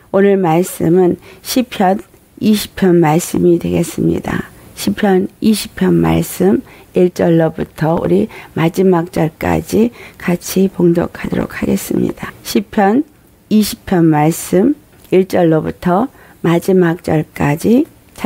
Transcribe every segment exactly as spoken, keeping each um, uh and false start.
오늘 말씀은 시편 이십 편 말씀이 되겠습니다. 시편 이십 편 말씀 일 절로부터 우리 마지막 절까지 같이 봉독하도록 하겠습니다. 시편 이십 편 말씀 일 절로부터 마지막 절까지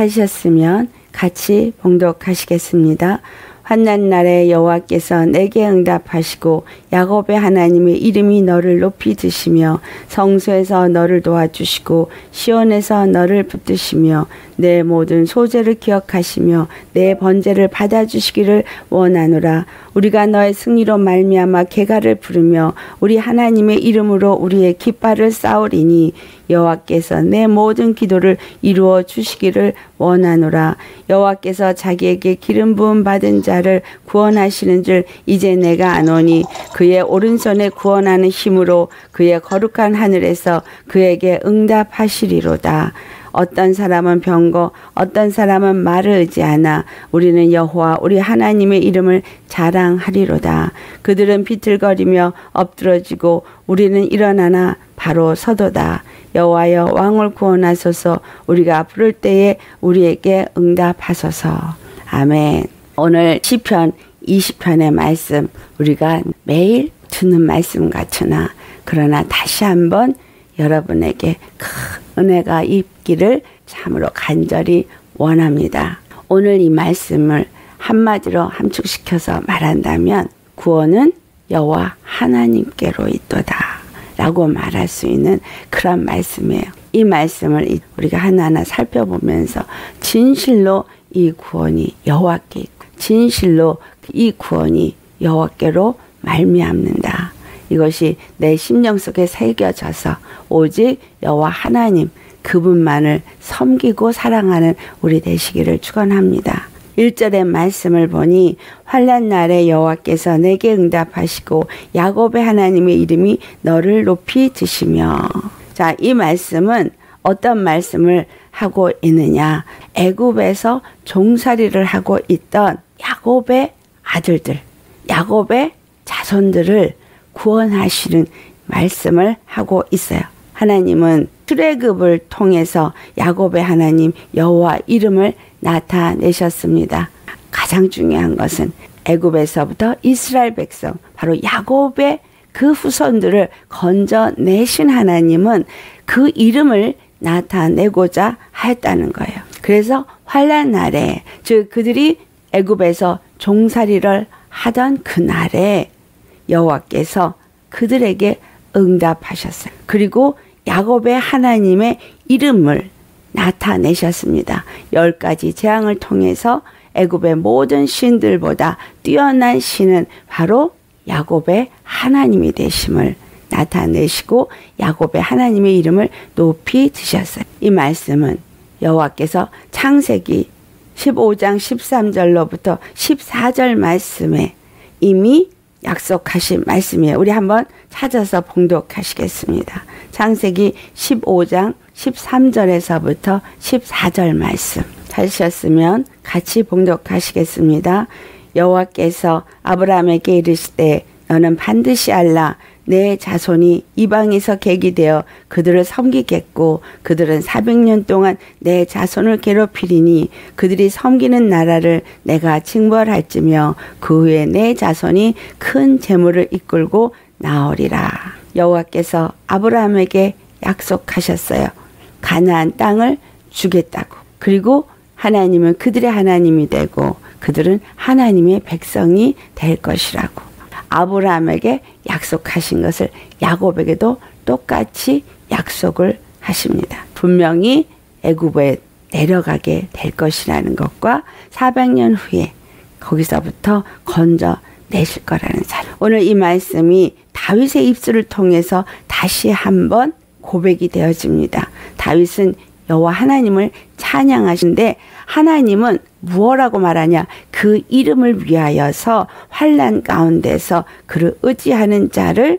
찾으셨으면 같이 봉독하시겠습니다. 환난 날에 여호와께서 내게 응답하시고 야곱의 하나님의 이름이 너를 높이 드시며 성소에서 너를 도와주시고 시온에서 너를 붙드시며 내 모든 소재를 기억하시며 내 번제를 받아주시기를 원하노라. 우리가 너의 승리로 말미암아 개가를 부르며 우리 하나님의 이름으로 우리의 깃발을 쌓으리니 여호와께서 내 모든 기도를 이루어 주시기를 원하노라. 여호와께서 자기에게 기름 부음 받은 자를 구원하시는 줄 이제 내가 아노니 그의 오른손에 구원하는 힘으로 그의 거룩한 하늘에서 그에게 응답하시리로다. 어떤 사람은 병거 어떤 사람은 말을 의지하나 우리는 여호와 우리 하나님의 이름을 자랑하리로다. 그들은 비틀거리며 엎드러지고 우리는 일어나나 바로 서도다. 여호와여 왕을 구원하소서. 우리가 부를 때에 우리에게 응답하소서. 아멘. 오늘 시편 이십 편의 말씀 우리가 매일 듣는 말씀 같으나 그러나 다시 한번 여러분에게 큰 은혜가 있기를 참으로 간절히 원합니다. 오늘 이 말씀을 한마디로 함축시켜서 말한다면 구원은 여호와 하나님께로 있도다 라고 말할 수 있는 그런 말씀이에요. 이 말씀을 우리가 하나하나 살펴보면서 진실로 이 구원이 여호와께 있고 진실로 이 구원이 여호와께로 말미암는다. 이것이 내 심령 속에 새겨져서 오직 여호와 하나님 그분만을 섬기고 사랑하는 우리 되시기를 축원합니다. 일 절의 말씀을 보니 환난 날에 여호와께서 내게 응답하시고 야곱의 하나님의 이름이 너를 높이 드시며. 자, 이 말씀은 어떤 말씀을 하고 있느냐? 애굽에서 종살이를 하고 있던 야곱의 아들들, 야곱의 자손들을 구원하시는 말씀을 하고 있어요. 하나님은 출애굽을 통해서 야곱의 하나님 여호와 이름을 나타내셨습니다. 가장 중요한 것은 애굽에서부터 이스라엘 백성 바로 야곱의 그 후손들을 건져내신 하나님은 그 이름을 나타내고자 하였다는 거예요. 그래서 환난 날에 즉 그들이 애굽에서 종살이를 하던 그날에 여호와께서 그들에게 응답하셨어요. 그리고 야곱의 하나님의 이름을 나타내셨습니다. 열 가지 재앙을 통해서 애굽의 모든 신들보다 뛰어난 신은 바로 야곱의 하나님이 되심을 나타내시고 야곱의 하나님의 이름을 높이 드셨어요. 이 말씀은 여호와께서 창세기 십오 장 십삼 절로부터 십사 절 말씀에 이미 약속하신 말씀이에요. 우리 한번 찾아서 봉독하시겠습니다. 창세기 십오 장 십삼 절에서부터 십사 절 말씀 찾으셨으면 같이 봉독하시겠습니다. 여호와께서 아브라함에게 이르시되 너는 반드시 알라. 내 자손이 이방에서 객이 되어 그들을 섬기겠고 그들은 사백 년 동안 내 자손을 괴롭히리니 그들이 섬기는 나라를 내가 징벌할지며 그 후에 내 자손이 큰 재물을 이끌고 나오리라. 여호와께서 아브라함에게 약속하셨어요. 가나안 땅을 주겠다고. 그리고 하나님은 그들의 하나님이 되고 그들은 하나님의 백성이 될 것이라고. 아브라함에게 약속하신 것을 야곱에게도 똑같이 약속을 하십니다. 분명히 애굽에 내려가게 될 것이라는 것과 사백 년 후에 거기서부터 건져내실 거라는 사실. 오늘 이 말씀이 다윗의 입술을 통해서 다시 한번 고백이 되어집니다. 다윗은 여호와 하나님을 찬양하신데 하나님은 무엇라고 말하냐? 그 이름을 위하여서 환난 가운데서 그를 의지하는 자를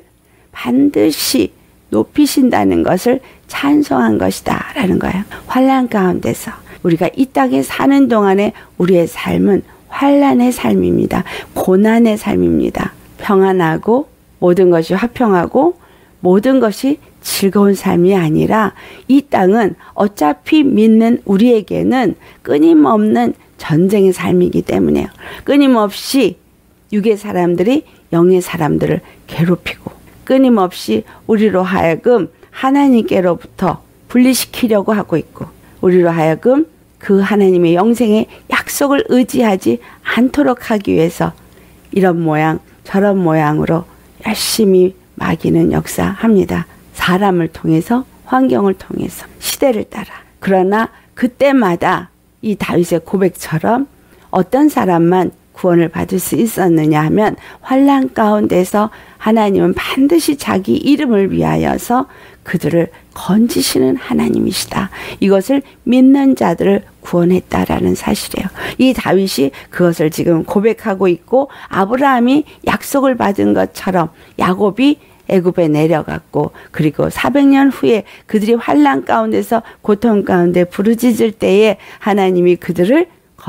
반드시 높이신다는 것을 찬송한 것이다 라는 거예요. 환난 가운데서 우리가 이 땅에 사는 동안에 우리의 삶은 환난의 삶입니다. 고난의 삶입니다. 평안하고 모든 것이 화평하고 모든 것이 즐거운 삶이 아니라 이 땅은 어차피 믿는 우리에게는 끊임없는 전쟁의 삶이기 때문에요. 끊임없이 육의 사람들이 영의 사람들을 괴롭히고 끊임없이 우리로 하여금 하나님께로부터 분리시키려고 하고 있고 우리로 하여금 그 하나님의 영생의 약속을 의지하지 않도록 하기 위해서 이런 모양 저런 모양으로 열심히 마귀는 역사합니다. 사람을 통해서 환경을 통해서 시대를 따라. 그러나 그때마다 이 다윗의 고백처럼 어떤 사람만 구원을 받을 수 있었느냐 하면 환난 가운데서 하나님은 반드시 자기 이름을 위하여서 그들을 건지시는 하나님이시다. 이것을 믿는 자들을 구원했다라는 사실이에요. 이 다윗이 그것을 지금 고백하고 있고 아브라함이 약속을 받은 것처럼 야곱이 애굽에 내려갔고 그리고 사백 년 후에 그들이 환난 가운데서 고통 가운데 부르짖을 때에 하나님이 그들을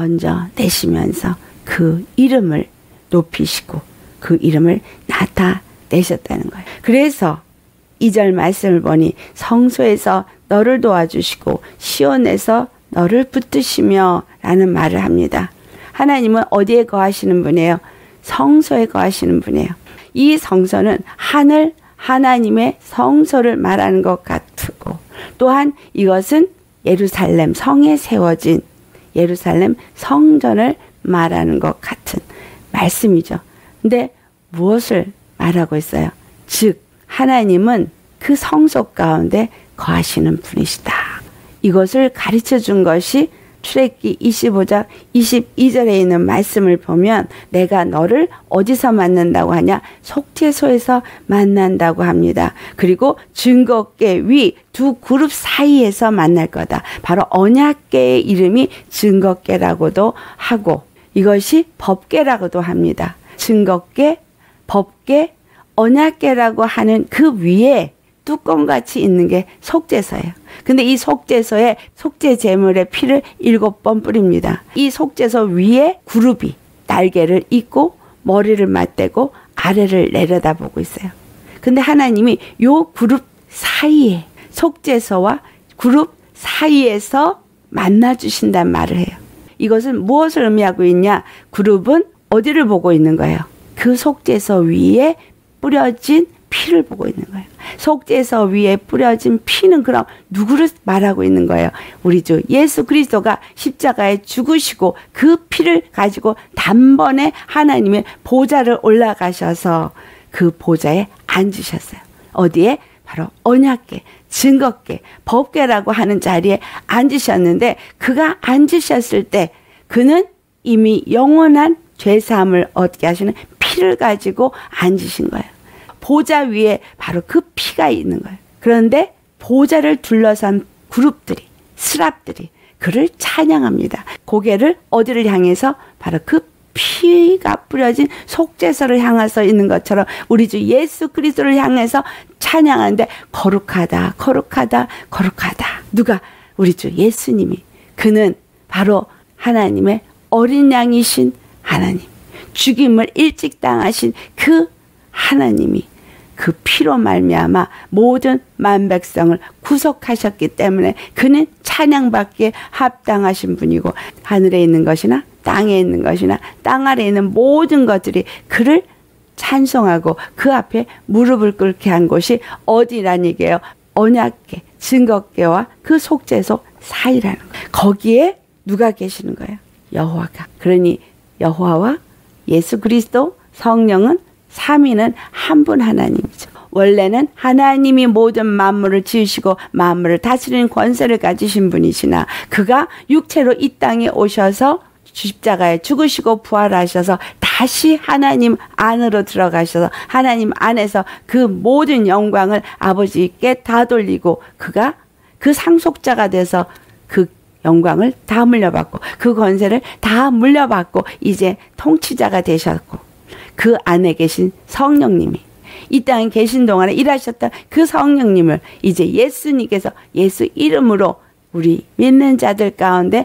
건져내시면서 그 이름을 높이시고 그 이름을 나타내셨다는 거예요. 그래서 이 절 말씀을 보니 성소에서 너를 도와주시고 시온에서 너를 붙드시며 라는 말을 합니다. 하나님은 어디에 거하시는 분이에요? 성소에 거하시는 분이에요. 이 성소는 하늘 하나님의 성소를 말하는 것 같고 또한 이것은 예루살렘 성에 세워진 예루살렘 성전을 말하는 것 같은 말씀이죠. 근데 무엇을 말하고 있어요? 즉 하나님은 그 성소 가운데 거하시는 분이시다. 이것을 가르쳐 준 것이 출애굽기 이십오 장 이십이 절에 있는 말씀을 보면 내가 너를 어디서 만난다고 하냐? 속죄소에서 만난다고 합니다. 그리고 증거궤 위 두 그룹 사이에서 만날 거다. 바로 언약궤의 이름이 증거궤라고도 하고 이것이 법궤라고도 합니다. 증거궤, 법궤, 언약궤라고 하는 그 위에 뚜껑같이 있는 게 속죄소예요. 근데 이 속죄소에 속죄 제물의 피를 일곱 번 뿌립니다. 이 속죄소 위에 그룹이 날개를 잇고 머리를 맞대고 아래를 내려다보고 있어요. 근데 하나님이 요 그룹 사이에 속죄소와 그룹 사이에서 만나주신단 말을 해요. 이것은 무엇을 의미하고 있냐? 그룹은 어디를 보고 있는 거예요? 그 속죄소 위에 뿌려진 피를 보고 있는 거예요. 속죄소 위에 뿌려진 피는 그럼 누구를 말하고 있는 거예요? 우리 주 예수 그리스도가 십자가에 죽으시고 그 피를 가지고 단번에 하나님의 보좌를 올라가셔서 그 보좌에 앉으셨어요. 어디에? 바로 언약궤, 증거궤, 법궤라고 하는 자리에 앉으셨는데 그가 앉으셨을 때 그는 이미 영원한 죄사함을 얻게 하시는 피를 가지고 앉으신 거예요. 보좌 위에 바로 그 피가 있는 거예요. 그런데 보좌를 둘러싼 그룹들이, 스랍들이 그를 찬양합니다. 고개를 어디를 향해서? 바로 그 피가 뿌려진 속죄소를 향해서 있는 것처럼 우리 주 예수 그리스도를 향해서 찬양하는데 거룩하다, 거룩하다, 거룩하다. 누가? 우리 주 예수님이. 그는 바로 하나님의 어린 양이신 하나님. 죽임을 일찍 당하신 그 하나님이 그 피로 말미암아 모든 만백성을 구속하셨기 때문에 그는 찬양받기에 합당하신 분이고 하늘에 있는 것이나 땅에 있는 것이나 땅 아래에 있는 모든 것들이 그를 찬송하고 그 앞에 무릎을 꿇게 한 곳이 어디란 얘기예요? 언약궤, 증거궤와 그 속죄소 사이라는 거예요. 거기에 누가 계시는 거예요? 여호와가. 그러니 여호와와 예수 그리스도 성령은 삼위는 한 분 하나님이죠. 원래는 하나님이 모든 만물을 지으시고 만물을 다스리는 권세를 가지신 분이시나 그가 육체로 이 땅에 오셔서 십자가에 죽으시고 부활하셔서 다시 하나님 안으로 들어가셔서 하나님 안에서 그 모든 영광을 아버지께 다 돌리고 그가 그 상속자가 돼서 그 영광을 다 물려받고 그 권세를 다 물려받고 이제 통치자가 되셨고 그 안에 계신 성령님이 이 땅에 계신 동안에 일하셨던 그 성령님을 이제 예수님께서 예수 이름으로 우리 믿는 자들 가운데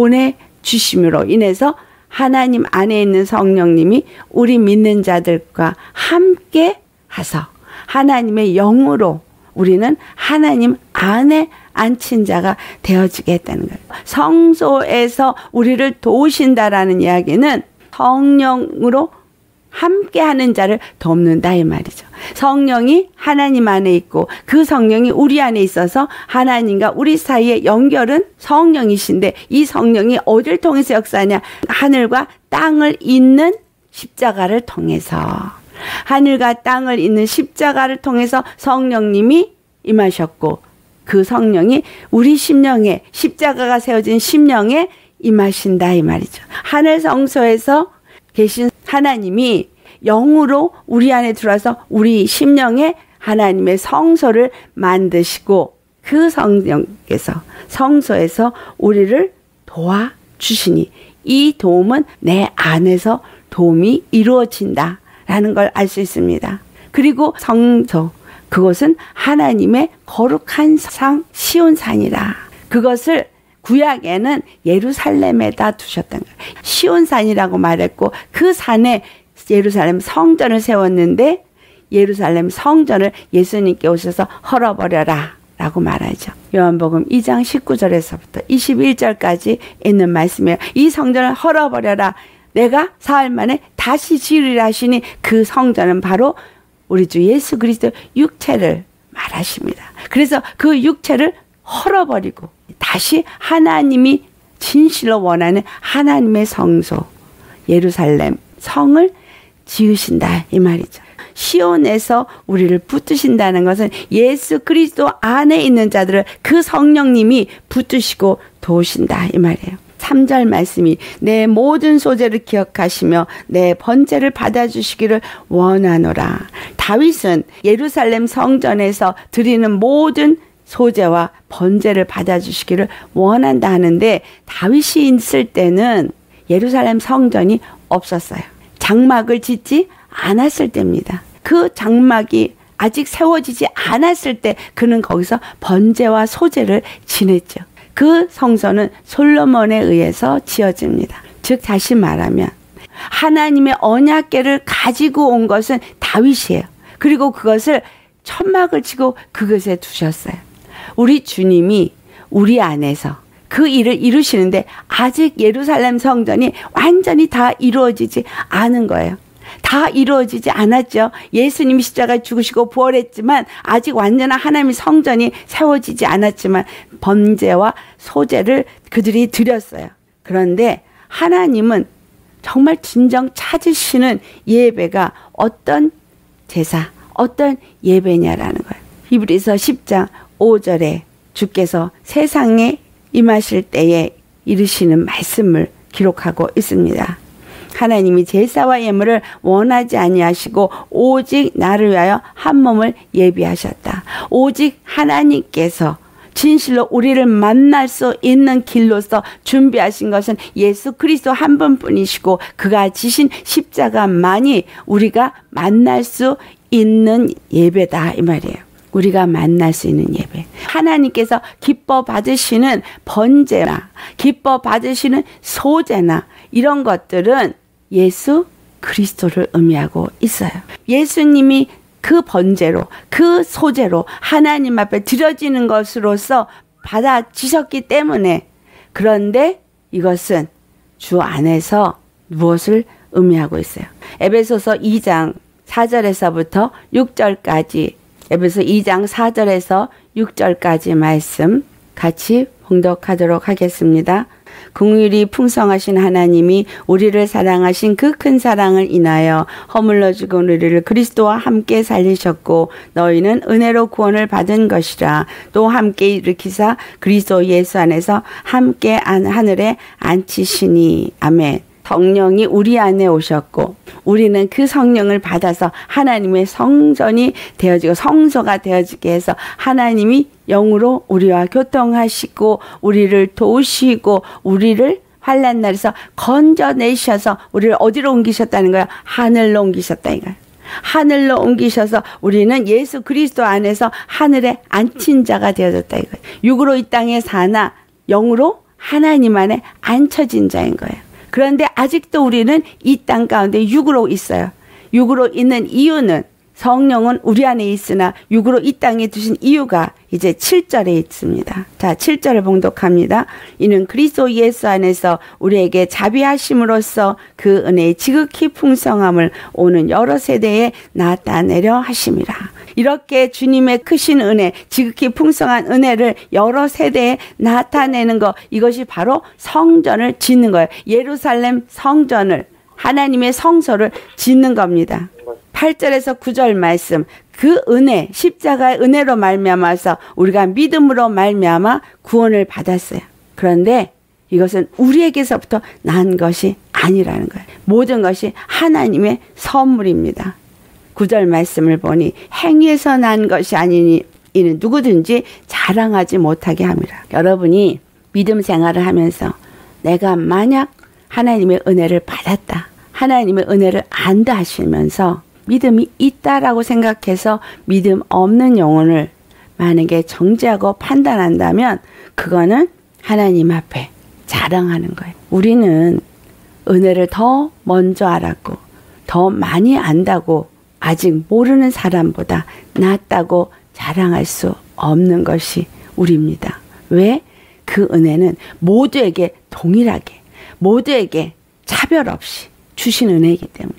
보내주심으로 인해서 하나님 안에 있는 성령님이 우리 믿는 자들과 함께 하서 하나님의 영으로 우리는 하나님 안에 앉힌 자가 되어지게 했다는 거예요. 성소에서 우리를 도우신다라는 이야기는 성령으로 함께하는 자를 돕는다 이 말이죠. 성령이 하나님 안에 있고 그 성령이 우리 안에 있어서 하나님과 우리 사이의 연결은 성령이신데, 이 성령이 어딜 통해서 역사하냐? 하늘과 땅을 잇는 십자가를 통해서, 하늘과 땅을 잇는 십자가를 통해서 성령님이 임하셨고, 그 성령이 우리 심령에, 십자가가 세워진 심령에 임하신다 이 말이죠. 하늘 성소에서 계신 하나님이 영으로 우리 안에 들어와서 우리 심령에 하나님의 성소를 만드시고, 그 성령께서 성소에서 우리를 도와주시니 이 도움은 내 안에서 도움이 이루어진다라는 걸 알 수 있습니다. 그리고 성소, 그것은 하나님의 거룩한 상 시온산이라. 그것을 구약에는 예루살렘에다 두셨던 거예요. 시온산이라고 말했고, 그 산에 예루살렘 성전을 세웠는데 예루살렘 성전을 예수님께 오셔서 헐어버려라 라고 말하죠. 요한복음 이 장 십구 절에서부터 이십일 절까지 있는 말씀이에요. 이 성전을 헐어버려라, 내가 사흘 만에 다시 지으리라 하시니, 그 성전은 바로 우리 주 예수 그리스도 육체를 말하십니다. 그래서 그 육체를 헐어버리고 다시 하나님이 진실로 원하는 하나님의 성소 예루살렘 성을 지으신다 이 말이죠. 시온에서 우리를 붙드신다는 것은 예수 그리스도 안에 있는 자들을 그 성령님이 붙드시고 도우신다 이 말이에요. 삼 절 말씀이 내 모든 소재를 기억하시며 내 번제를 받아주시기를 원하노라. 다윗은 예루살렘 성전에서 드리는 모든 소재와 번제를 받아주시기를 원한다 하는데, 다윗이 있을 때는 예루살렘 성전이 없었어요. 장막을 짓지 않았을 때입니다. 그 장막이 아직 세워지지 않았을 때 그는 거기서 번제와 소제를 지냈죠. 그 성소는 솔로몬에 의해서 지어집니다. 즉 다시 말하면 하나님의 언약궤를 가지고 온 것은 다윗이에요. 그리고 그것을 천막을 치고 그것에 두셨어요. 우리 주님이 우리 안에서 그 일을 이루시는데 아직 예루살렘 성전이 완전히 다 이루어지지 않은 거예요. 다 이루어지지 않았죠. 예수님이 십자가에 죽으시고 부활했지만 아직 완전한 하나님의 성전이 세워지지 않았지만 번제와 소제를 그들이 드렸어요. 그런데 하나님은 정말 진정 찾으시는 예배가 어떤 제사, 어떤 예배냐라는 거예요. 히브리서 십 장 오 절에 주께서 세상에 임하실 때에 이르시는 말씀을 기록하고 있습니다. 하나님이 제사와 예물을 원하지 아니하시고 오직 나를 위하여 한 몸을 예비하셨다. 오직 하나님께서 진실로 우리를 만날 수 있는 길로서 준비하신 것은 예수 그리스도 한 분뿐이시고, 그가 지신 십자가만이 우리가 만날 수 있는 예배다 이 말이에요. 우리가 만날 수 있는 예배. 하나님께서 기뻐 받으시는 번제나 기뻐 받으시는 소제나 이런 것들은 예수 그리스도를 의미하고 있어요. 예수님이 그 번제로, 그 소제로 하나님 앞에 드려지는 것으로서 받아지셨기 때문에, 그런데 이것은 주 안에서 무엇을 의미하고 있어요? 에베소서 이 장 사 절에서부터 육 절까지, 에베소 이 장 사 절에서 육 절까지 말씀 같이 봉독하도록 하겠습니다. 긍휼이 풍성하신 하나님이 우리를 사랑하신 그 큰 사랑을 인하여 허물러 죽은 우리를 그리스도와 함께 살리셨고, 너희는 은혜로 구원을 받은 것이라. 또 함께 일으키사 그리스도 예수 안에서 함께 하늘에 앉히시니. 아멘. 성령이 우리 안에 오셨고 우리는 그 성령을 받아서 하나님의 성전이 되어지고 성소가 되어지게 해서 하나님이 영으로 우리와 교통하시고 우리를 도우시고 우리를 환난 날에서 건져내셔서 우리를 어디로 옮기셨다는 거야? 하늘로 옮기셨다 이거야. 하늘로 옮기셔서 우리는 예수 그리스도 안에서 하늘에 앉힌 자가 되어졌다 이거야. 육으로 이 땅에 사나 영으로 하나님 안에 앉혀진 자인 거예요. 그런데 아직도 우리는 이 땅 가운데 육으로 있어요. 육으로 있는 이유는 성령은 우리 안에 있으나 육으로 이 땅에 두신 이유가 이제 칠 절에 있습니다. 자, 칠 절을 봉독합니다. 이는 그리스도 예수 안에서 우리에게 자비하심으로써 그 은혜의 지극히 풍성함을 오는 여러 세대에 나타내려 하심이라. 이렇게 주님의 크신 은혜, 지극히 풍성한 은혜를 여러 세대에 나타내는 것, 이것이 바로 성전을 짓는 거예요. 예루살렘 성전을, 하나님의 성소를 짓는 겁니다. 팔 절에서 구 절 말씀, 그 은혜, 십자가의 은혜로 말미암아서 우리가 믿음으로 말미암아 구원을 받았어요. 그런데 이것은 우리에게서부터 난 것이 아니라는 거예요. 모든 것이 하나님의 선물입니다. 구 절 말씀을 보니 행위에서 난 것이 아니니 이는 누구든지 자랑하지 못하게 함이라. 여러분이 믿음 생활을 하면서 내가 만약 하나님의 은혜를 받았다, 하나님의 은혜를 안다 하시면서 믿음이 있다라고 생각해서 믿음 없는 영혼을 만약에 정죄하고 판단한다면 그거는 하나님 앞에 자랑하는 거예요. 우리는 은혜를 더 먼저 알았고 더 많이 안다고 아직 모르는 사람보다 낫다고 자랑할 수 없는 것이 우리입니다. 왜? 그 은혜는 모두에게 동일하게, 모두에게 차별 없이 주신 은혜이기 때문에.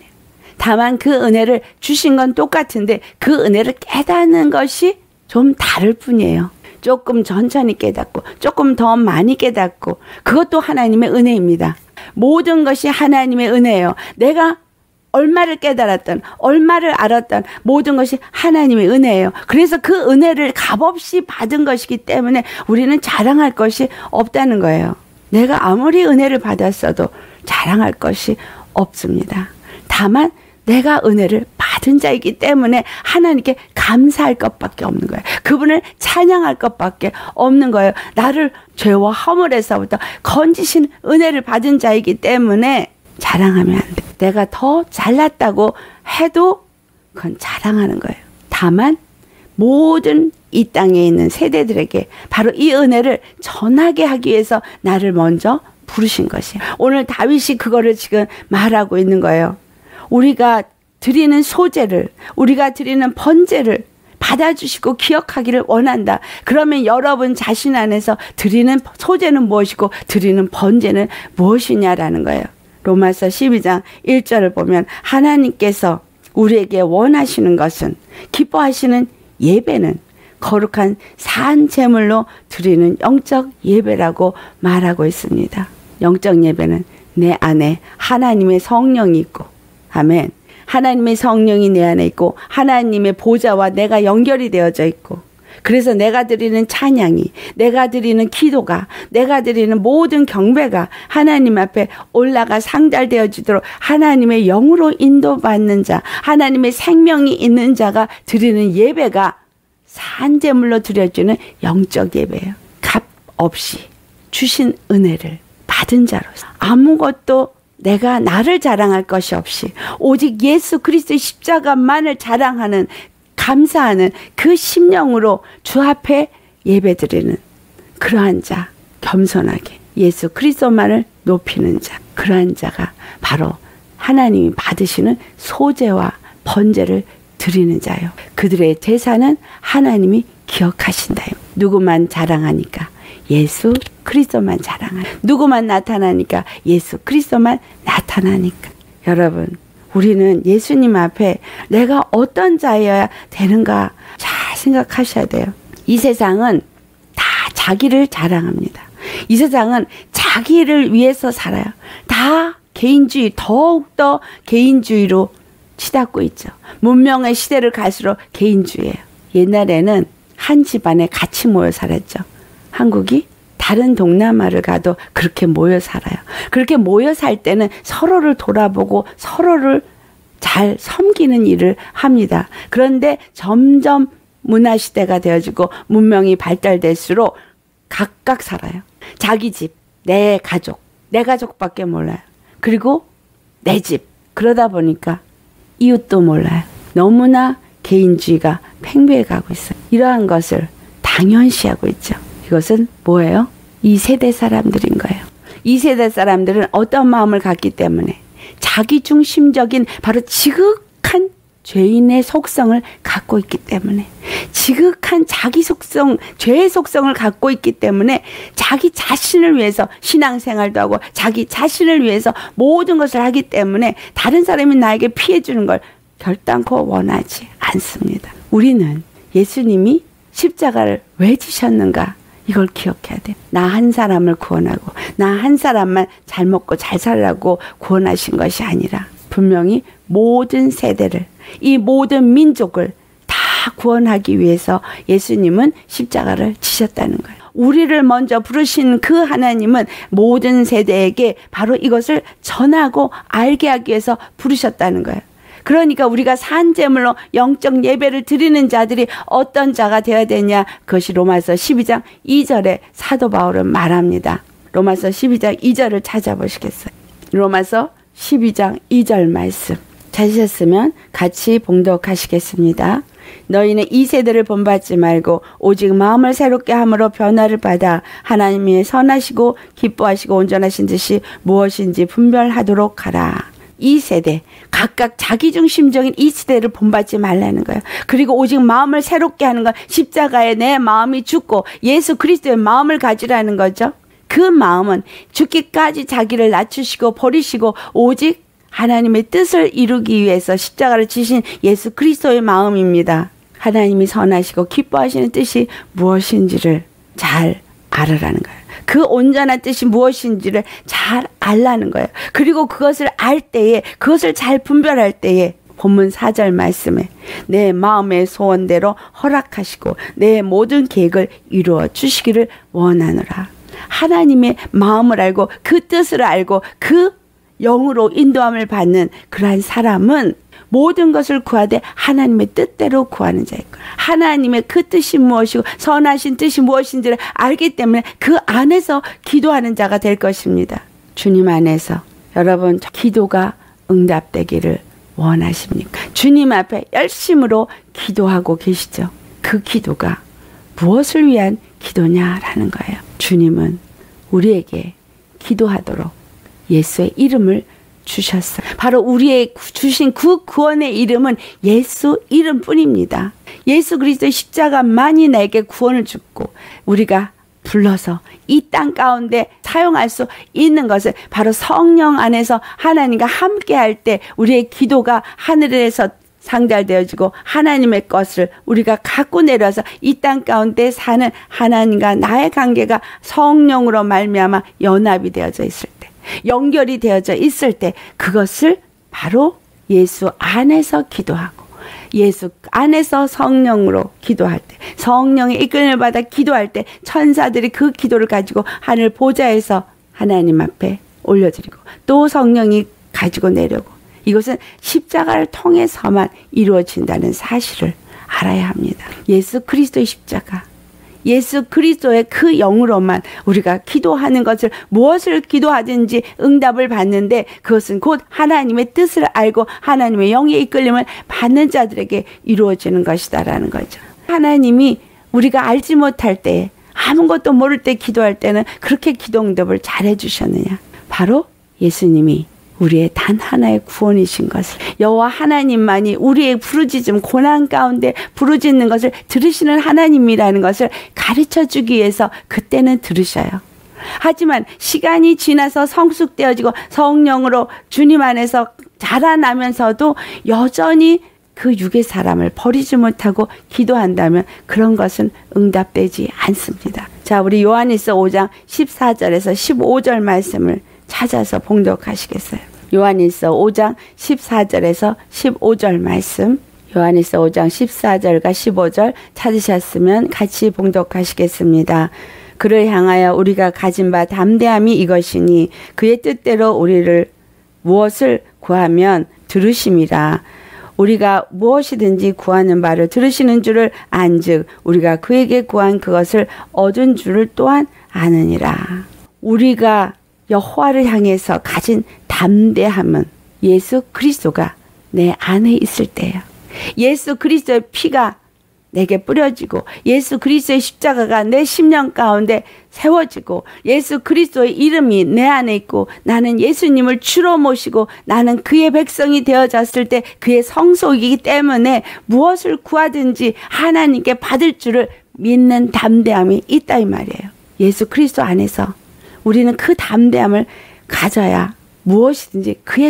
다만 그 은혜를 주신 건 똑같은데 그 은혜를 깨닫는 것이 좀 다를 뿐이에요. 조금 천천히 깨닫고 조금 더 많이 깨닫고 그것도 하나님의 은혜입니다. 모든 것이 하나님의 은혜예요. 내가 얼마를 깨달았던, 얼마를 알았던 모든 것이 하나님의 은혜예요. 그래서 그 은혜를 값없이 받은 것이기 때문에 우리는 자랑할 것이 없다는 거예요. 내가 아무리 은혜를 받았어도 자랑할 것이 없습니다. 다만 내가 은혜를 받은 자이기 때문에 하나님께 감사할 것밖에 없는 거예요. 그분을 찬양할 것밖에 없는 거예요. 나를 죄와 허물에서부터 건지신 은혜를 받은 자이기 때문에 자랑하면 안 돼. 내가 더 잘났다고 해도 그건 자랑하는 거예요. 다만 모든 이 땅에 있는 세대들에게 바로 이 은혜를 전하게 하기 위해서 나를 먼저 부르신 것이에요. 오늘 다윗이 그거를 지금 말하고 있는 거예요. 우리가 드리는 소제를, 우리가 드리는 번제를 받아주시고 기억하기를 원한다. 그러면 여러분 자신 안에서 드리는 소제는 무엇이고 드리는 번제는 무엇이냐라는 거예요. 로마서 십이 장 일 절을 보면 하나님께서 우리에게 원하시는 것은, 기뻐하시는 예배는 거룩한 산 제물로 드리는 영적 예배라고 말하고 있습니다. 영적 예배는 내 안에 하나님의 성령이 있고, 아멘. 하나님의 성령이 내 안에 있고 하나님의 보좌와 내가 연결이 되어져 있고, 그래서 내가 드리는 찬양이, 내가 드리는 기도가, 내가 드리는 모든 경배가 하나님 앞에 올라가 상달되어지도록 하나님의 영으로 인도받는 자, 하나님의 생명이 있는 자가 드리는 예배가 산제물로 드려지는 영적 예배예요. 값 없이 주신 은혜를 받은 자로서 아무것도 내가 나를 자랑할 것이 없이 오직 예수 그리스도의 십자가만을 자랑하는, 감사하는 그 심령으로 주 앞에 예배드리는 그러한 자, 겸손하게 예수 그리스도만을 높이는 자, 그러한 자가 바로 하나님이 받으시는 소제와 번제를 드리는 자요. 그들의 제사는 하나님이 기억하신다요. 누구만 자랑하니까 예수 그리스도만 자랑하니, 누구만 나타나니까 예수 그리스도만 나타나니까. 여러분, 우리는 예수님 앞에 내가 어떤 자여야 되는가 잘 생각하셔야 돼요. 이 세상은 다 자기를 자랑합니다. 이 세상은 자기를 위해서 살아요. 다 개인주의, 더욱더 개인주의로 치닫고 있죠. 문명의 시대를 갈수록 개인주의예요. 옛날에는 한 집안에 같이 모여 살았죠. 한국이 다른 동남아를 가도 그렇게 모여 살아요. 그렇게 모여 살 때는 서로를 돌아보고 서로를 잘 섬기는 일을 합니다. 그런데 점점 문화시대가 되어지고 문명이 발달될수록 각각 살아요. 자기 집, 내 가족, 내 가족밖에 몰라요. 그리고 내 집. 그러다 보니까 이웃도 몰라요. 너무나 개인주의가 팽배해 가고 있어요. 이러한 것을 당연시하고 있죠. 이것은 뭐예요? 이 세대 사람들인 거예요. 이 세대 사람들은 어떤 마음을 갖기 때문에 자기중심적인 바로 지극한 죄인의 속성을 갖고 있기 때문에, 지극한 자기 속성, 죄의 속성을 갖고 있기 때문에 자기 자신을 위해서 신앙생활도 하고 자기 자신을 위해서 모든 것을 하기 때문에 다른 사람이 나에게 피해 주는 걸 결단코 원하지 않습니다. 우리는 예수님이 십자가를 왜 지셨는가? 이걸 기억해야 돼. 나 한 사람을 구원하고 나 한 사람만 잘 먹고 잘 살라고 구원하신 것이 아니라 분명히 모든 세대를, 이 모든 민족을 다 구원하기 위해서 예수님은 십자가를 지셨다는 거예요. 우리를 먼저 부르신 그 하나님은 모든 세대에게 바로 이것을 전하고 알게 하기 위해서 부르셨다는 거예요. 그러니까 우리가 산제물로 영적 예배를 드리는 자들이 어떤 자가 되어야 되냐? 그것이 로마서 십이 장 이 절에 사도 바울은 말합니다. 로마서 십이 장 이 절을 찾아보시겠어요? 로마서 십이 장 이 절 말씀 찾으셨으면 같이 봉독하시겠습니다. 너희는 이 세대를 본받지 말고 오직 마음을 새롭게 함으로 변화를 받아 하나님의 선하시고 기뻐하시고 온전하신 뜻이 무엇인지 분별하도록 하라. 이 세대, 각각 자기중심적인 이 시대를 본받지 말라는 거예요. 그리고 오직 마음을 새롭게 하는 건 십자가에 내 마음이 죽고 예수 그리스도의 마음을 가지라는 거죠. 그 마음은 죽기까지 자기를 낮추시고 버리시고 오직 하나님의 뜻을 이루기 위해서 십자가를 지신 예수 그리스도의 마음입니다. 하나님이 선하시고 기뻐하시는 뜻이 무엇인지를 잘 알으라는 거예요. 그 온전한 뜻이 무엇인지를 잘 알라는 거예요. 그리고 그것을 알 때에, 그것을 잘 분별할 때에 본문 사 절 말씀에 내 마음의 소원대로 허락하시고 내 모든 계획을 이루어 주시기를 원하노라. 하나님의 마음을 알고 그 뜻을 알고 그 영으로 인도함을 받는 그러한 사람은 모든 것을 구하되 하나님의 뜻대로 구하는 자일 거예요. 하나님의 그 뜻이 무엇이고 선하신 뜻이 무엇인지를 알기 때문에 그 안에서 기도하는 자가 될 것입니다. 주님 안에서 여러분 기도가 응답되기를 원하십니까? 주님 앞에 열심으로 기도하고 계시죠? 그 기도가 무엇을 위한 기도냐라는 거예요. 주님은 우리에게 기도하도록 예수의 이름을 주셨어요. 바로 우리의 주신 그 구원의 이름은 예수 이름뿐입니다. 예수 그리스도의 십자가만이 나에게 구원을 주고 우리가 불러서 이 땅 가운데 사용할 수 있는 것은 바로 성령 안에서 하나님과 함께 할 때 우리의 기도가 하늘에서 상달되어지고 하나님의 것을 우리가 갖고 내려서 이 땅 가운데 사는 하나님과 나의 관계가 성령으로 말미암아 연합이 되어져 있을 때, 연결이 되어져 있을 때 그것을 바로 예수 안에서 기도하고 예수 안에서 성령으로 기도할 때, 성령의 이끌림을 받아 기도할 때 천사들이 그 기도를 가지고 하늘 보좌에서 하나님 앞에 올려드리고 또 성령이 가지고 내려오고, 이것은 십자가를 통해서만 이루어진다는 사실을 알아야 합니다. 예수 그리스도의 십자가, 예수 그리스도의 그 영으로만 우리가 기도하는 것을, 무엇을 기도하든지 응답을 받는데 그것은 곧 하나님의 뜻을 알고 하나님의 영의 이끌림을 받는 자들에게 이루어지는 것이다라는 거죠. 하나님이 우리가 알지 못할 때, 아무것도 모를 때 기도할 때는 그렇게 기도 응답을 잘해 주셨느냐? 바로 예수님이 우리의 단 하나의 구원이신 것을, 여호와 하나님만이 우리의 부르짖음, 고난 가운데 부르짖는 것을 들으시는 하나님이라는 것을 가르쳐 주기 위해서 그때는 들으셔요. 하지만 시간이 지나서 성숙되어지고 성령으로 주님 안에서 자라나면서도 여전히 그 육의 사람을 버리지 못하고 기도한다면 그런 것은 응답되지 않습니다. 자, 우리 요한일서 오 장 십사 절에서 십오 절 말씀을 찾아서 봉독하시겠어요? 요한일서 오 장 십사 절에서 십오 절 말씀, 요한일서 오 장 십사 절과 십오 절 찾으셨으면 같이 봉독하시겠습니다. 그를 향하여 우리가 가진 바 담대함이 이것이니 그의 뜻대로 우리를 무엇을 구하면 들으심이라. 우리가 무엇이든지 구하는 바를 들으시는 줄을 안즉 우리가 그에게 구한 그것을 얻은 줄을 또한 아느니라. 우리가 여호와를 향해서 가진 담대함은 예수 그리스도가 내 안에 있을 때예요. 예수 그리스도의 피가 내게 뿌려지고 예수 그리스도의 십자가가 내 심령 가운데 세워지고 예수 그리스도의 이름이 내 안에 있고 나는 예수님을 주로 모시고 나는 그의 백성이 되어졌을 때 그의 성소이기 때문에 무엇을 구하든지 하나님께 받을 줄을 믿는 담대함이 있다 이 말이에요. 예수 그리스도 안에서 우리는 그 담대함을 가져야 무엇이든지 그의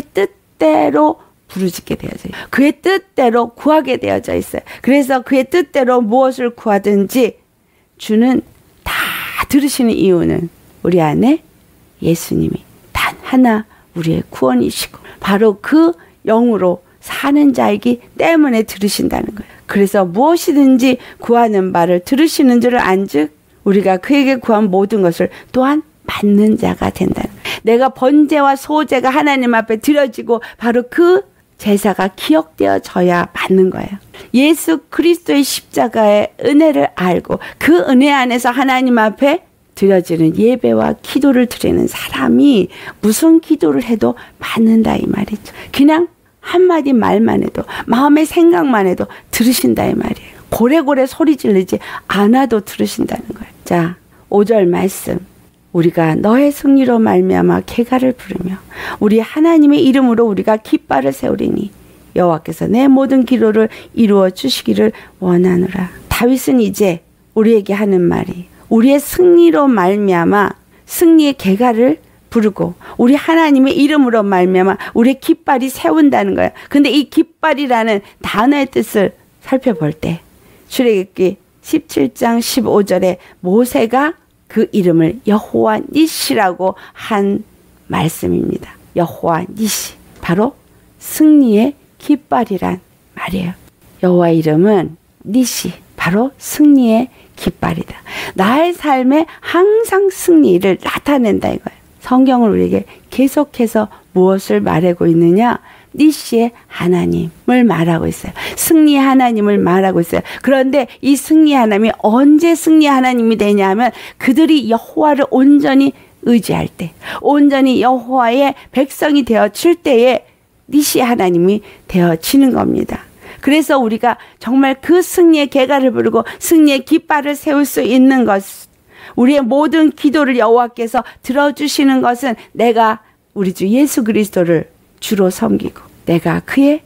뜻대로 부르짖게 되어져 있어요. 그의 뜻대로 구하게 되어져 있어요. 그래서 그의 뜻대로 무엇을 구하든지 주는 다 들으시는 이유는 우리 안에 예수님이 단 하나 우리의 구원이시고 바로 그 영으로 사는 자이기 때문에 들으신다는 거예요. 그래서 무엇이든지 구하는 바를 들으시는 줄을 안즉 우리가 그에게 구한 모든 것을 또한 받는 자가 된다는 거예요. 내가 번제와 소제가 하나님 앞에 드려지고 바로 그 제사가 기억되어져야 받는 거예요. 예수 그리스도의 십자가의 은혜를 알고 그 은혜 안에서 하나님 앞에 드려지는 예배와 기도를 드리는 사람이 무슨 기도를 해도 받는다 이 말이죠. 그냥 한마디 말만 해도 마음의 생각만 해도 들으신다 이 말이에요. 고래고래 소리 지르지 않아도 들으신다는 거예요. 자, 오 절 말씀. 우리가 너의 승리로 말미암아 쾌가를 부르며 우리 하나님의 이름으로 우리가 깃발을 세우리니 여호와께서 내 모든 기도를 이루어 주시기를 원하노라. 다윗은 이제 우리에게 하는 말이 우리의 승리로 말미암아 승리의 쾌가를 부르고 우리 하나님의 이름으로 말미암아 우리의 깃발이 세운다는 거예요. 근데 이 깃발이라는 단어의 뜻을 살펴볼 때 출애굽기 십칠 장 십오 절에 모세가 그 이름을 여호와 니시라고 한 말씀입니다. 여호와 니시, 바로 승리의 깃발이란 말이에요. 여호와 이름은 니시, 바로 승리의 깃발이다. 나의 삶에 항상 승리를 나타낸다 이거예요. 성경을 우리에게 계속해서 무엇을 말하고 있느냐? 니시의 하나님을 말하고 있어요. 승리의 하나님을 말하고 있어요. 그런데 이 승리의 하나님이 언제 승리의 하나님이 되냐면 그들이 여호와를 온전히 의지할 때, 온전히 여호와의 백성이 되어질 때에 니시의 하나님이 되어지는 겁니다. 그래서 우리가 정말 그 승리의 궤가를 부르고 승리의 깃발을 세울 수 있는 것, 우리의 모든 기도를 여호와께서 들어주시는 것은 내가 우리 주 예수 그리스도를 주로 섬기고 내가 그의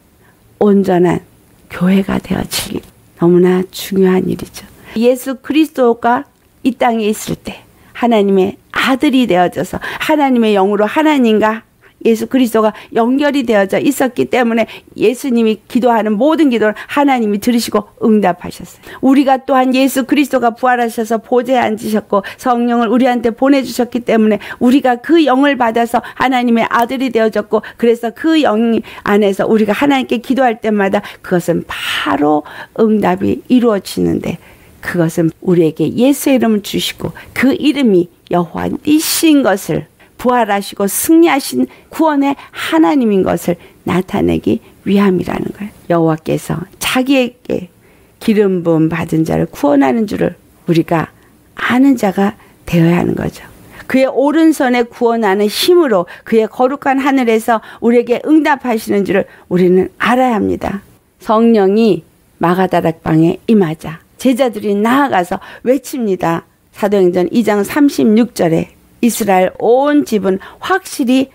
온전한 교회가 되어지기 너무나 중요한 일이죠. 예수 그리스도가 이 땅에 있을 때 하나님의 아들이 되어져서 하나님의 영으로 하나님과 예수 그리스도가 연결이 되어져 있었기 때문에 예수님이 기도하는 모든 기도를 하나님이 들으시고 응답하셨어요. 우리가 또한 예수 그리스도가 부활하셔서 보좌에 앉으셨고 성령을 우리한테 보내주셨기 때문에 우리가 그 영을 받아서 하나님의 아들이 되어졌고 그래서 그 영 안에서 우리가 하나님께 기도할 때마다 그것은 바로 응답이 이루어지는데 그것은 우리에게 예수의 이름을 주시고 그 이름이 여호와 니시인 것을 부활하시고 승리하신 구원의 하나님인 것을 나타내기 위함이라는 거예요. 여호와께서 자기에게 기름 부음 받은 자를 구원하는 줄을 우리가 아는 자가 되어야 하는 거죠. 그의 오른손에 구원하는 힘으로 그의 거룩한 하늘에서 우리에게 응답하시는 줄을 우리는 알아야 합니다. 성령이 마가다락방에 임하자 제자들이 나아가서 외칩니다. 사도행전 이 장 삼십육 절에 이스라엘 온 집은 확실히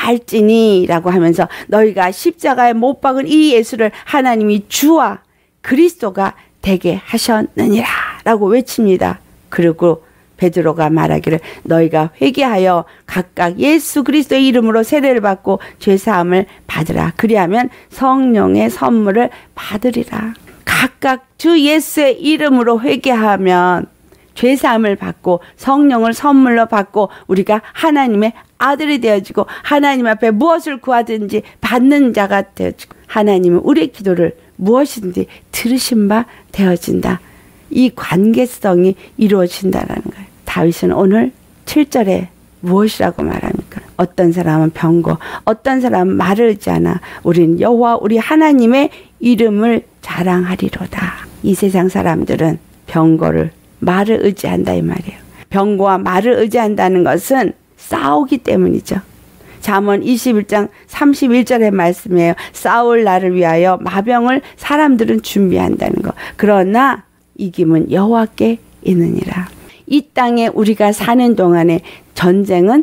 알지니 라고 하면서 너희가 십자가에 못 박은 이 예수를 하나님이 주와 그리스도가 되게 하셨느니라 라고 외칩니다. 그리고 베드로가 말하기를 너희가 회개하여 각각 예수 그리스도의 이름으로 세례를 받고 죄사함을 받으라. 그리하면 성령의 선물을 받으리라. 각각 주 예수의 이름으로 회개하면 죄사함을 받고 성령을 선물로 받고 우리가 하나님의 아들이 되어지고 하나님 앞에 무엇을 구하든지 받는 자가 되어지고 하나님은 우리의 기도를 무엇이든지 들으신 바 되어진다. 이 관계성이 이루어진다는 거예요. 다윗은 오늘 칠 절에 무엇이라고 말합니까? 어떤 사람은 병거, 어떤 사람은 말을 의지 않아 우리는 여호와 우리 하나님의 이름을 자랑하리로다. 이 세상 사람들은 병거를 말을 의지한다 이 말이에요. 병거와 말을 의지한다는 것은 싸우기 때문이죠. 잠언 이십일 장 삼십일 절의 말씀이에요. 싸울 날을 위하여 마병을 사람들은 준비한다는 거. 그러나 이김은 여호와께 있느니라. 이 땅에 우리가 사는 동안에 전쟁은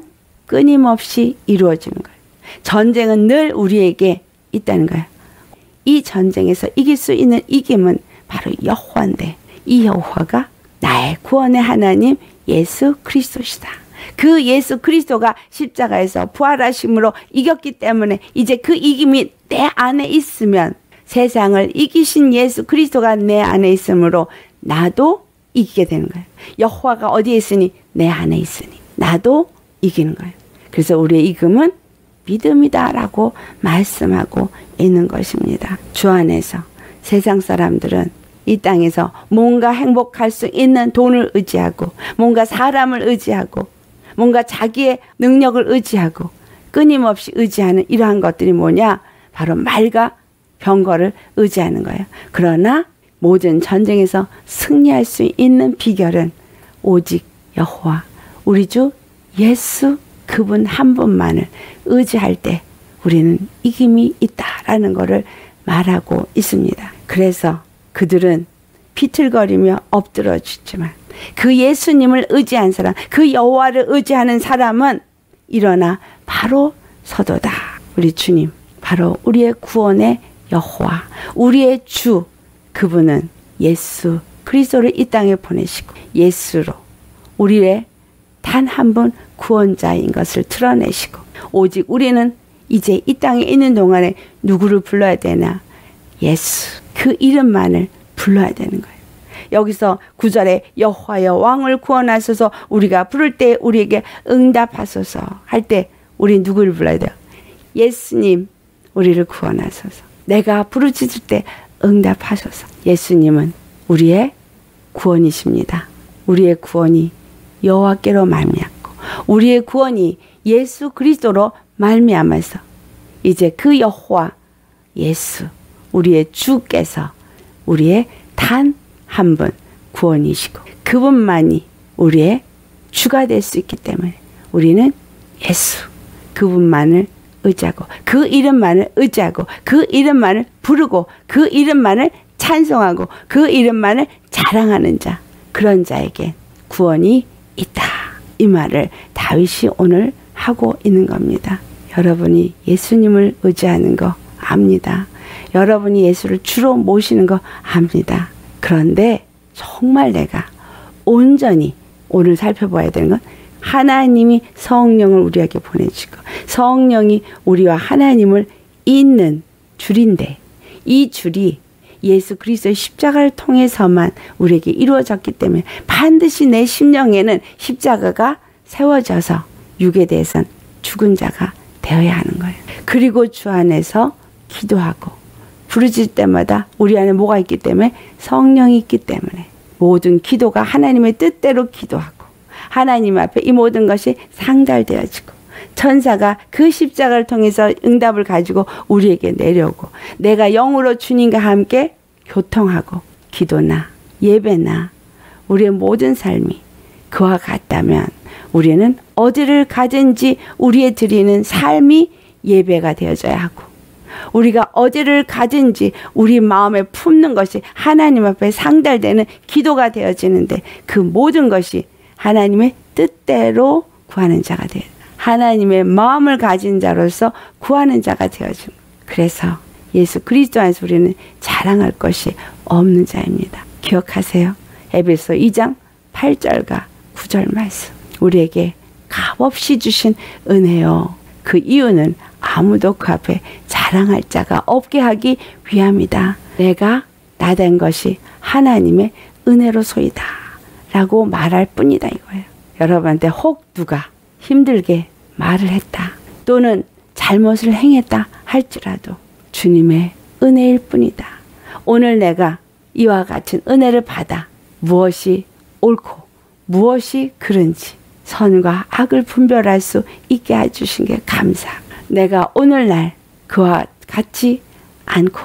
끊임없이 이루어지는 거예요. 전쟁은 늘 우리에게 있다는 거예요. 이 전쟁에서 이길 수 있는 이김은 바로 여호와인데, 이 여호와가 나의 구원의 하나님 예수 그리스도시다. 그 예수 그리스도가 십자가에서 부활하심으로 이겼기 때문에 이제 그 이김이 내 안에 있으면, 세상을 이기신 예수 그리스도가 내 안에 있으므로 나도 이기게 되는 거예요. 여호와가 어디에 있으니? 내 안에 있으니 나도 이기는 거예요. 그래서 우리의 이김은 믿음이다 라고 말씀하고 있는 것입니다. 주 안에서 세상 사람들은 이 땅에서 뭔가 행복할 수 있는 돈을 의지하고, 뭔가 사람을 의지하고, 뭔가 자기의 능력을 의지하고 끊임없이 의지하는 이러한 것들이 뭐냐? 바로 말과 병거를 의지하는 거예요. 그러나 모든 전쟁에서 승리할 수 있는 비결은 오직 여호와 우리 주 예수 그분 한 분만을 의지할 때 우리는 이김이 있다라는 것을 말하고 있습니다. 그래서 그들은 비틀거리며 엎드러지지만 그 예수님을 의지한 사람, 그 여호와를 의지하는 사람은 일어나 바로 서도다. 우리 주님, 바로 우리의 구원의 여호와, 우리의 주, 그분은 예수 그리스도를 이 땅에 보내시고 예수로 우리의 단 한 분 구원자인 것을 드러내시고, 오직 우리는 이제 이 땅에 있는 동안에 누구를 불러야 되나? 예수, 그 이름만을 불러야 되는 거예요. 여기서 구 절에 여호와여 왕을 구원하소서 우리가 부를 때 우리에게 응답하소서 할 때 우리 누구를 불러야 돼요? 예수님 우리를 구원하소서. 내가 부르짖을 때 응답하소서. 예수님은 우리의 구원이십니다. 우리의 구원이 여호와께로 말미암고 우리의 구원이 예수 그리스도로 말미암아서 이제 그 여호와 예수 우리의 주께서 우리의 단 한 분 구원이시고 그분만이 우리의 주가 될 수 있기 때문에 우리는 예수 그분만을 의지하고 그 이름만을 의지하고 그 이름만을 부르고 그 이름만을 찬송하고 그 이름만을 자랑하는 자, 그런 자에게 구원이 있다. 이 말을 다윗이 오늘 하고 있는 겁니다. 여러분이 예수님을 의지하는 거 압니다. 여러분이 예수를 주로 모시는 거 압니다. 그런데 정말 내가 온전히 오늘 살펴봐야 되는 건 하나님이 성령을 우리에게 보내주고 성령이 우리와 하나님을 잇는 줄인데, 이 줄이 예수 그리스도의 십자가를 통해서만 우리에게 이루어졌기 때문에 반드시 내 심령에는 십자가가 세워져서 육에 대해선 죽은 자가 되어야 하는 거예요. 그리고 주 안에서 기도하고 부르짖을 때마다 우리 안에 뭐가 있기 때문에? 성령이 있기 때문에 모든 기도가 하나님의 뜻대로 기도하고 하나님 앞에 이 모든 것이 상달되어지고 천사가 그 십자가를 통해서 응답을 가지고 우리에게 내려오고 내가 영으로 주님과 함께 교통하고 기도나 예배나 우리의 모든 삶이 그와 같다면 우리는 어디를 가든지 우리의 드리는 삶이 예배가 되어져야 하고, 우리가 어디를 가든지 우리 마음에 품는 것이 하나님 앞에 상달되는 기도가 되어지는데 그 모든 것이 하나님의 뜻대로 구하는 자가 돼요. 하나님의 마음을 가진 자로서 구하는 자가 되어진 거예요. 그래서 예수 그리스도 안에서 우리는 자랑할 것이 없는 자입니다. 기억하세요. 에베소 이 장 팔 절과 구 절 말씀. 우리에게 값없이 주신 은혜요. 그 이유는 아무도 그 앞에 자랑할 자가 없게 하기 위함이다. 내가 나된 것이 하나님의 은혜로소이다 라고 말할 뿐이다 이거예요. 여러분한테 혹 누가 힘들게 말을 했다 또는 잘못을 행했다 할지라도 주님의 은혜일 뿐이다. 오늘 내가 이와 같은 은혜를 받아 무엇이 옳고 무엇이 그른지 선과 악을 분별할 수 있게 해주신 게 감사하고, 내가 오늘날 그와 같지 않고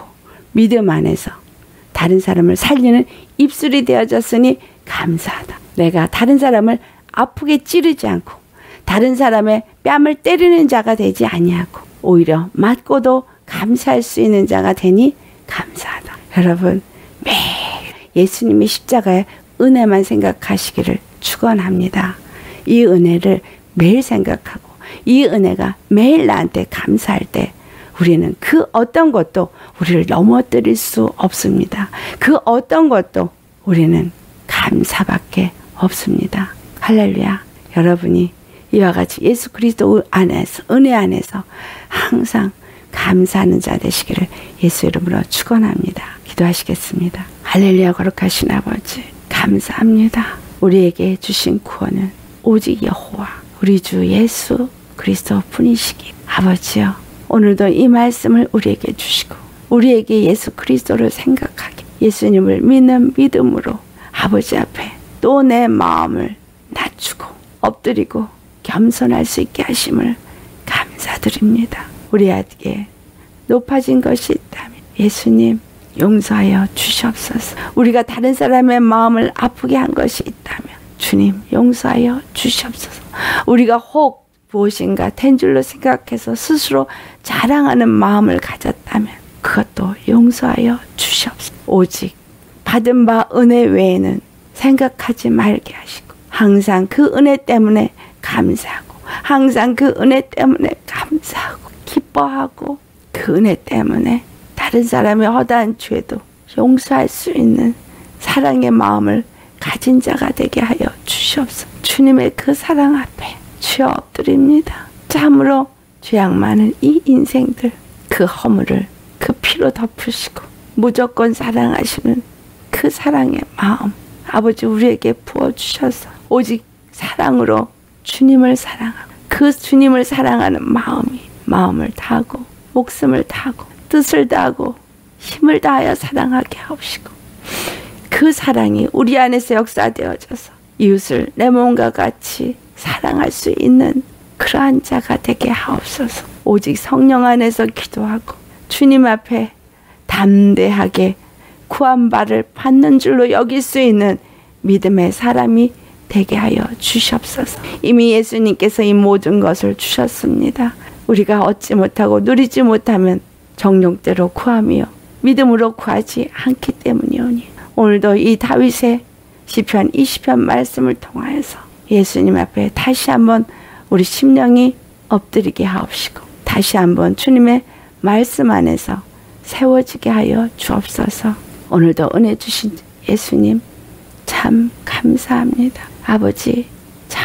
믿음 안에서 다른 사람을 살리는 입술이 되어졌으니 감사하다. 내가 다른 사람을 아프게 찌르지 않고 다른 사람의 뺨을 때리는 자가 되지 아니하고 오히려 맞고도 감사할 수 있는 자가 되니 감사하다. 여러분 매일 예수님의 십자가의 은혜만 생각하시기를 축원합니다. 이 은혜를 매일 생각하고 이 은혜가 매일 나한테 감사할 때 우리는 그 어떤 것도 우리를 넘어뜨릴 수 없습니다. 그 어떤 것도 우리는 감사밖에 없습니다. 할렐루야. 여러분이 이와 같이 예수 그리스도 안에서, 은혜 안에서 항상 감사하는 자 되시기를 예수 이름으로 축원합니다. 기도하시겠습니다. 할렐루야. 거룩하신 아버지, 감사합니다. 우리에게 주신 구원은 오직 여호와 우리 주 예수 그리스도 분이시기. 아버지여, 오늘도 이 말씀을 우리에게 주시고 우리에게 예수 그리스도를 생각하게, 예수님을 믿는 믿음으로 아버지 앞에 또 내 마음을 낮추고 엎드리고 겸손할 수 있게 하심을 감사드립니다. 우리에게 높아진 것이 있다면 예수님 용서하여 주시옵소서. 우리가 다른 사람의 마음을 아프게 한 것이 있다면 주님 용서하여 주시옵소서. 우리가 혹 무엇인가 된 줄로 생각해서 스스로 자랑하는 마음을 가졌다면 그것도 용서하여 주시옵소서. 오직 받은 바 은혜 외에는 생각하지 말게 하시고 항상 그 은혜 때문에 감사하고 항상 그 은혜 때문에 감사하고 기뻐하고 그 은혜 때문에 다른 사람의 허다한 죄도 용서할 수 있는 사랑의 마음을 가진 자가 되게 하여 주시옵소서. 주님의 그 사랑 앞에 주여 엎드립니다. 참으로 죄악 많은 이 인생들 그 허물을 그 피로 덮으시고 무조건 사랑하시는 그 사랑의 마음 아버지 우리에게 부어주셔서 오직 사랑으로 주님을 사랑하고 그 주님을 사랑하는 마음이 마음을 다하고 목숨을 다하고 뜻을 다하고 힘을 다하여 사랑하게 하옵시고 그 사랑이 우리 안에서 역사되어져서 이웃을 내 몸과 같이 사랑할 수 있는 그러한 자가 되게 하옵소서. 오직 성령 안에서 기도하고 주님 앞에 담대하게 구원받을 받는 줄로 여길 수 있는 믿음의 사람이 되게 하여 주시옵소서. 이미 예수님께서 이 모든 것을 주셨습니다. 우리가 얻지 못하고 누리지 못하면 정욕대로 구함이요 믿음으로 구하지 않기 때문이오니 오늘도 이 다윗의 시편 이십 편 말씀을 통하여서 예수님 앞에 다시 한번 우리 심령이 엎드리게 하옵시고 다시 한번 주님의 말씀 안에서 세워지게 하여 주옵소서. 오늘도 은혜 주신 예수님 참 감사합니다. 아버지 참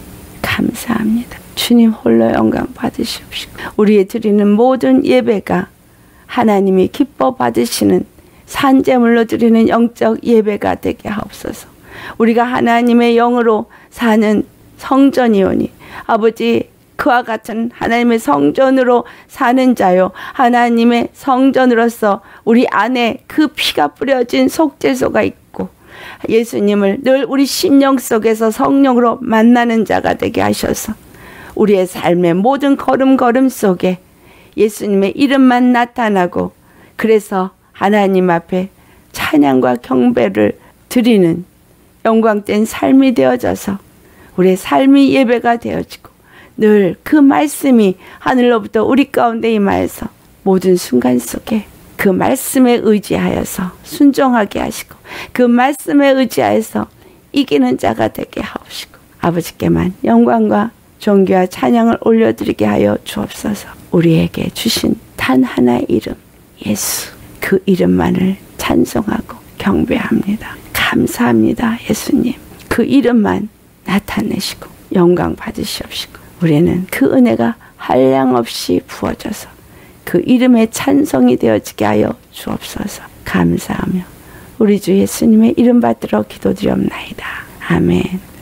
감사합니다. 주님 홀로 영광 받으시옵시고 우리의 드리는 모든 예배가 하나님이 기뻐 받으시는 산제물로 드리는 영적 예배가 되게 하옵소서. 우리가 하나님의 영으로 사는 성전이오니 아버지 그와 같은 하나님의 성전으로 사는 자요 하나님의 성전으로서 우리 안에 그 피가 뿌려진 속죄소가 있고 예수님을 늘 우리 심령 속에서 성령으로 만나는 자가 되게 하셔서 우리의 삶의 모든 걸음걸음 속에 예수님의 이름만 나타나고 그래서 하나님 앞에 찬양과 경배를 드리는 영광된 삶이 되어져서 우리의 삶이 예배가 되어지고 늘 그 말씀이 하늘로부터 우리 가운데 임하여서 모든 순간 속에 그 말씀에 의지하여서 순종하게 하시고 그 말씀에 의지하여서 이기는 자가 되게 하옵시고 아버지께만 영광과 존귀와 찬양을 올려드리게 하여 주옵소서. 우리에게 주신 단 하나의 이름 예수 그 이름만을 찬송하고 경배합니다. 감사합니다. 예수님 그 이름만 나타내시고 영광 받으시옵시고 우리는 그 은혜가 한량없이 부어져서 그 이름의 찬송이 되어지게 하여 주옵소서. 감사하며 우리 주 예수님의 이름 받들어 기도드리옵나이다. 아멘.